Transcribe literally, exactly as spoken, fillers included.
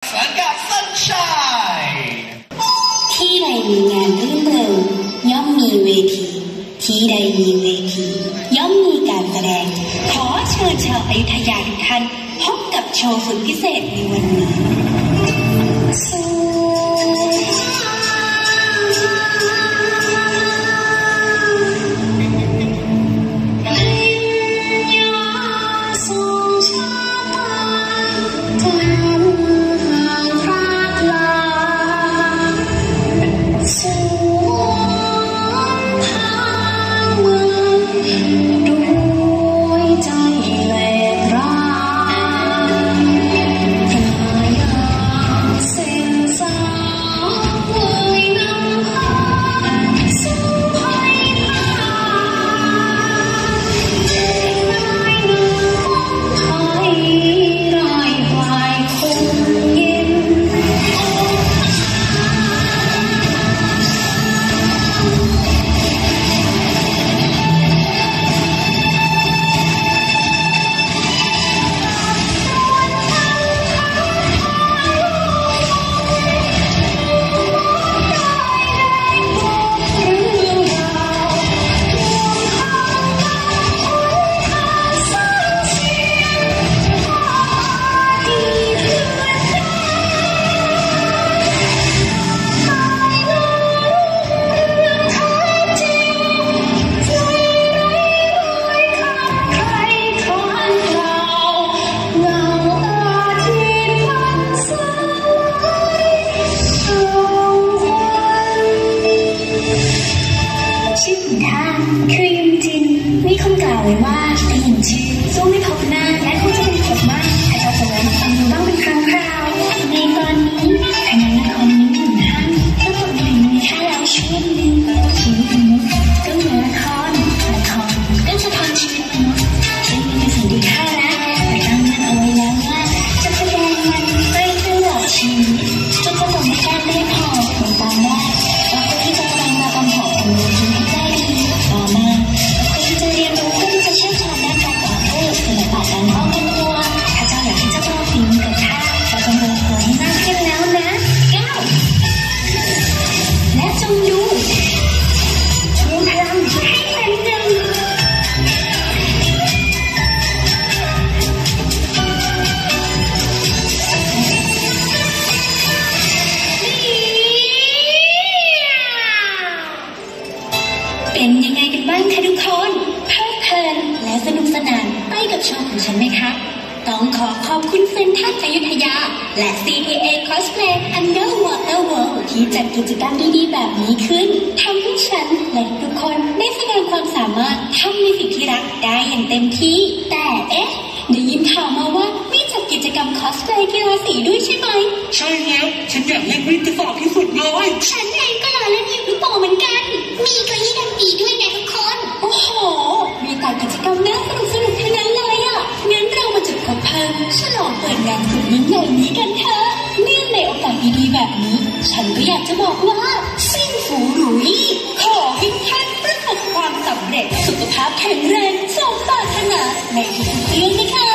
สังกัด Sunshine ที่ใดมีงานรื่นเริงย่อมมีเวทีที่ใดมีเวทีย่อมมีการแสดงขอเชิญชาวอยุธยาทุกท่านพบกับโชว์สุดพิเศษในวันนี้เป็นยังไงกันบ้างคะทุกคนเพลิดเพลินและสนุกสนานไปกับโชว์ของฉันไหมคะต้องขอขอบคุณเซ็นทรัลอยุธยาและ ซี ที เอ Cosplay Underwater World ที่จัดกิจกรรมดีๆแบบนี้ขึ้นทำให้ฉันและทุกคนได้แสดงความสามารถทำในสิ่งที่รักได้อย่างเต็มที่แต่เอ๊ะได้ยินข่าวมาว่ามีจัดกิจกรรม Cosplay กีฬาสีด้วยใช่ไหมใช่แล้วฉันอยากเล่นวิทยาศาสตร์ที่สุดเลยฉันเองก็รอเล่นยิงลูกโป่งเหมือนกันมีเก้าอี้ดนตรีด้วยนะทุกคนโอ้โหมีแต่กิจกรรมน่าสนุกสนุกทั้งนั้นเลยอ่ะงั้นเรามาจุดคบเพลิงฉลองเปิดงานสุดยิ่งใหญ่นี้กันเถอะเนื่องในโอกาสดีๆแบบนี้ฉันก็อยากจะบอกว่าซิ่งฝูหลุยขอให้ท่านประสบความสำเร็จสุขภาพแข็งแรงสมปรารถนาในทุกๆเรื่องนะคะ